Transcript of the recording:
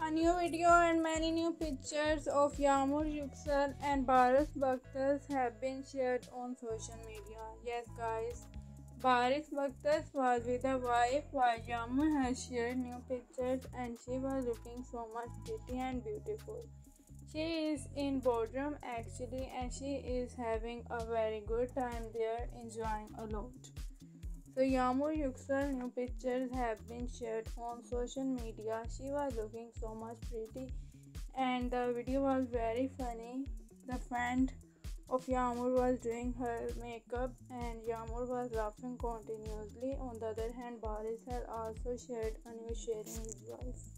A new video and many new pictures of Yağmur Yüksel and Baris Bakhtas have been shared on social media. Yes guys, Baris Bakhtas was with a wife while Yağmur has shared new pictures and she was looking so much pretty and beautiful. She is in boardroom actually and she is having a very good time there, enjoying a lot. So Yağmur Yüksel new pictures have been shared on social media. She was looking so much pretty and the video was very funny. The friend of Yağmur was doing her makeup and Yağmur was laughing continuously. On the other hand, Baris had also shared a new sharing his wife.